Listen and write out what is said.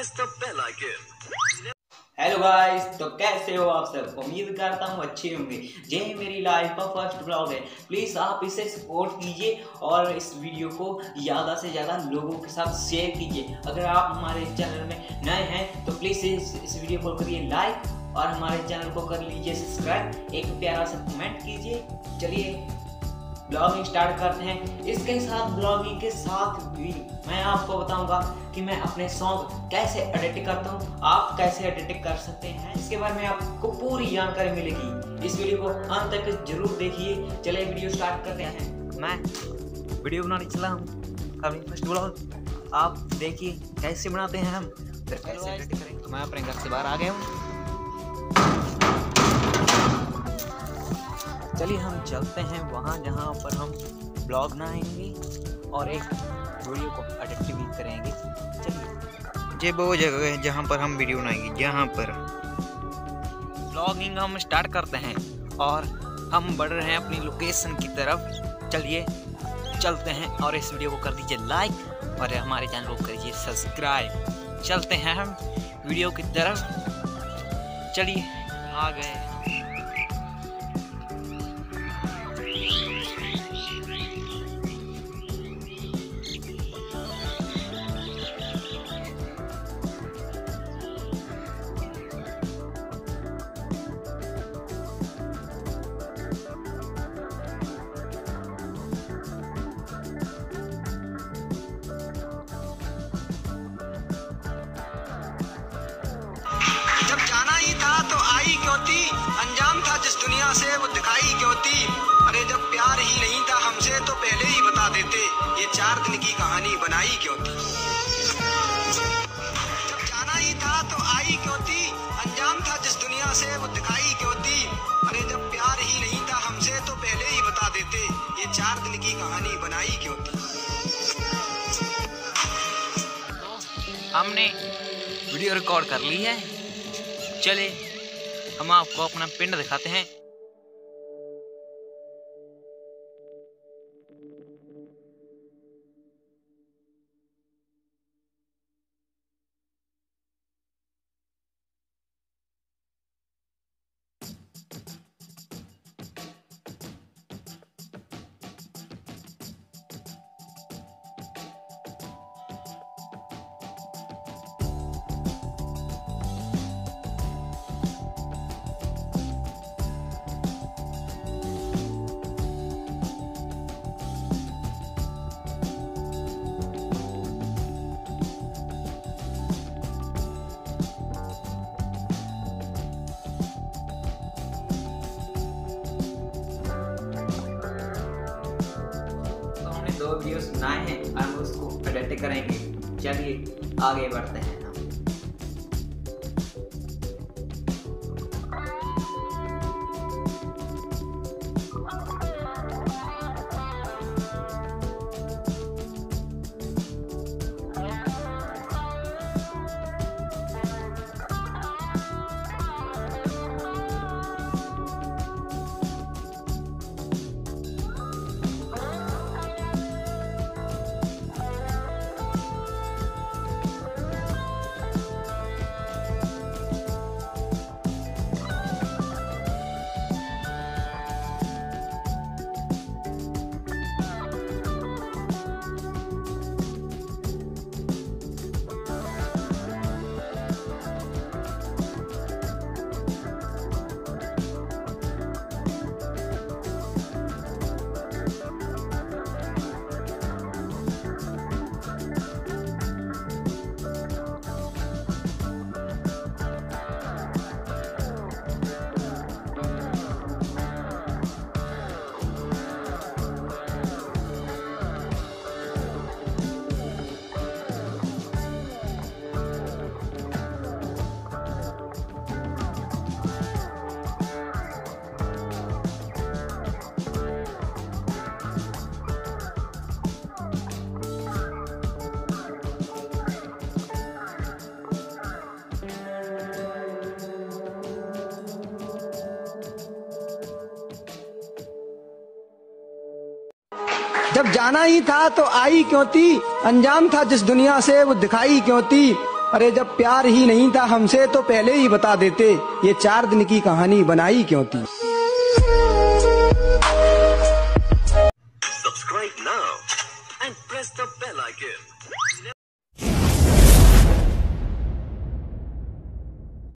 press the bell icon. Hello guys, तो कैसे हो आप सब। उम्मीद करता हूँ अच्छे होंगे। ये मेरी लाइफ का फर्स्ट ब्लॉग है। प्लीज़ आप इसे सपोर्ट कीजिए और इस वीडियो को ज़्यादा से ज़्यादा लोगों के साथ शेयर कीजिए। अगर आप हमारे चैनल में नए हैं तो प्लीज़ इस वीडियो को करिए लाइक और हमारे चैनल को कर लीजिए सब्सक्राइब। एक प्यारा सा कमेंट कीजिए। चलिए ब्लॉगिंग स्टार्ट करते हैं। इसके साथ ब्लॉगिंग के साथ भी मैं आपको बताऊंगा कि मैं अपने सॉन्ग कैसे एडिट करता हूं, आप कैसे एडिट कर सकते हैं। इसके बारे में आपको पूरी जानकारी मिलेगी। इस वीडियो को अंत तक जरूर देखिए। चलिए वीडियो स्टार्ट करते हैं। मैं वीडियो बनाने चला हूँ अपनी फर्स्ट ब्लॉग। आप देखिए कैसे बनाते हैं हम, फिर कैसे एडिट करेंगे। तो मैं अपने घर से बाहर आ गया हूँ। चलिए हम चलते हैं वहाँ जहाँ पर हम ब्लॉग बनाएंगे और एक वीडियो को एडिट भी करेंगे। चलिए ये वो जगह है जहाँ पर हम वीडियो बनाएंगे, जहाँ पर ब्लॉगिंग हम स्टार्ट करते हैं और हम बढ़ रहे हैं अपनी लोकेशन की तरफ। चलिए चलते हैं और इस वीडियो को कर दीजिए लाइक और हमारे चैनल को करिए सब्सक्राइब। चलते हैं हम वीडियो की तरफ। चलिए आ गए। जब जाना ही था तो आई क्यों थी, अंजाम था जिस दुनिया से वो दिखाई क्यों थी। अरे जब प्यार ही नहीं था हमसे तो पहले ही बता देते, ये 4 दिन की कहानी बनाई क्यों थी। जब जाना ही था तो आई क्यों थी, अंजाम था जिस दुनिया से वो दिखाई क्यों थी। अरे जब प्यार ही नहीं था हमसे तो पहले ही बता देते, ये 4 दिन की कहानी बनाई क्यों थी। हमने वीडियो रिकॉर्ड कर ली है। चले हम आपको अपना पिंड दिखाते हैं। दो वीडियोस बनाए हैं, हम उसको एडिट करेंगे। चलिए आगे बढ़ते हैं। जब जाना ही था तो आई क्यों थी, अंजाम था जिस दुनिया से वो दिखाई क्यों थी। अरे जब प्यार ही नहीं था हमसे तो पहले ही बता देते, ये 4 दिन की कहानी बनाई क्यों थी। Subscribe now and press the bell icon.